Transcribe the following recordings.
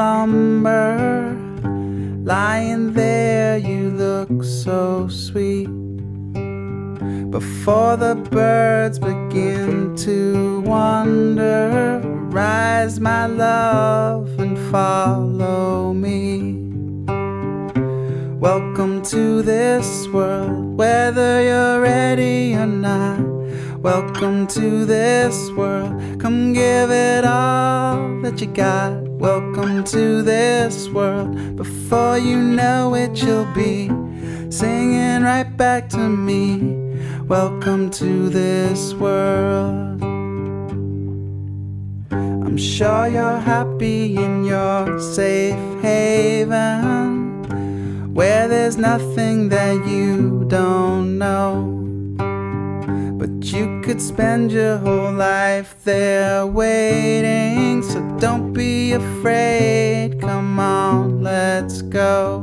slumber. Lying there, you look so sweet. Before the birds begin to wonder, rise, my love, and follow me. Welcome to this world, whether you're ready or not. Welcome to this world, come give it all that you got. Welcome to this world, before you know it you'll be singing right back to me. Welcome to this world. I'm sure you're happy in your safe haven, where there's nothing that you don't know. But you could spend your whole life there waiting, so don't be afraid, come on, let's go.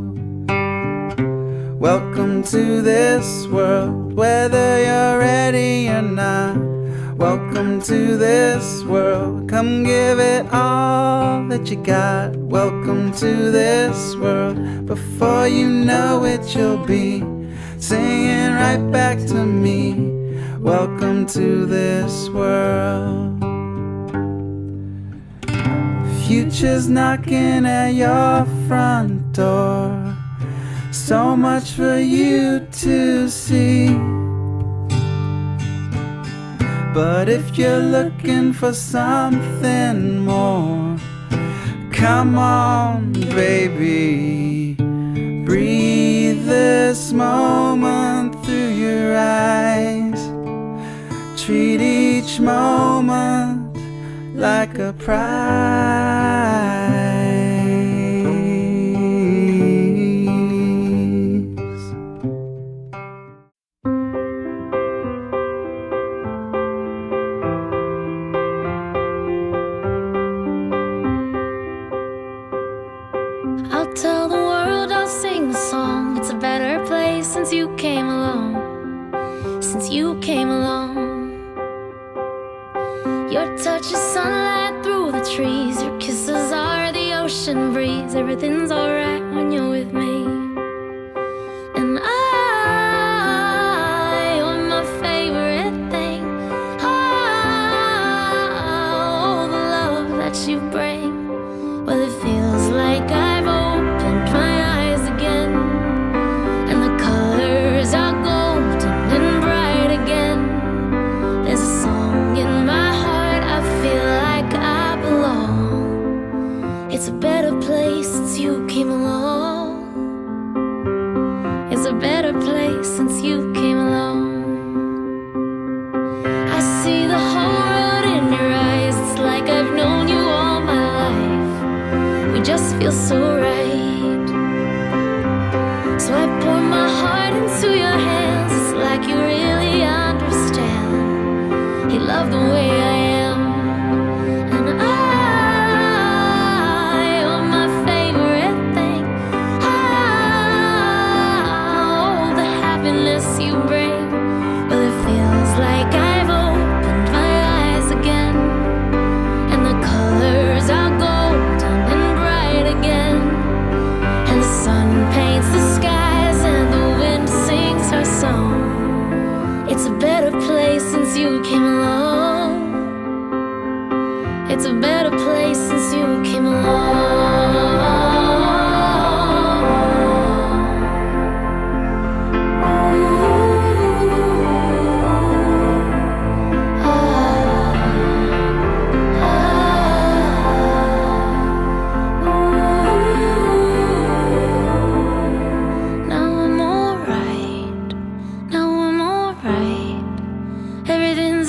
Welcome to this world, whether you're ready or not. Welcome to this world, come give it all that you got. Welcome to this world, before you know it you'll be singing right back to me. Welcome to this world. Future's knocking at your front door, so much for you to see. But if you're looking for something more, come on, baby, breathe this moment through your eyes. Treat each moment like a prize. I'll tell the world, I'll sing the song. It's a better place since you came along. Since you came along. Your touch is sunlight through the trees. Your kisses are the ocean breeze. Everything's alright when you're with me. And you're my favorite thing. Oh, the love that you bring. Well, it feels like I've opened my eyes again, and the colors are golden and bright again. There's a song in my heart, I feel like I belong. It's a better place since you came along. It's a better place since you came along. I see the whole world in your eyes. It's like I've known you all my life. We just feel so right. So I pour my heart into your hands. It's like you really understand. You love the way I am. And you're my favorite thing. Oh, the happiness you bring. Well, it feels like I've opened my eyes again, and the colors are golden and bright again. And the sun paints the skies and the wind sings her song. It's a better place since you came along. It's a better place since you came along. Now I'm alright. Now I'm alright. Everything's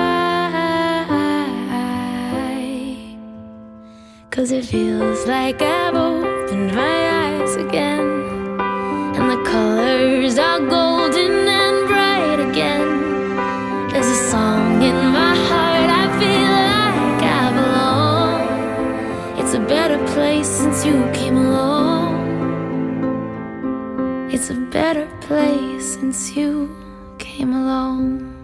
alright. 'Cause it feels like I've opened my eyes again, and the colors are golden and bright again. There's a song in my heart, I feel like I belong. It's a better place since you came along. It's a better place since you came along.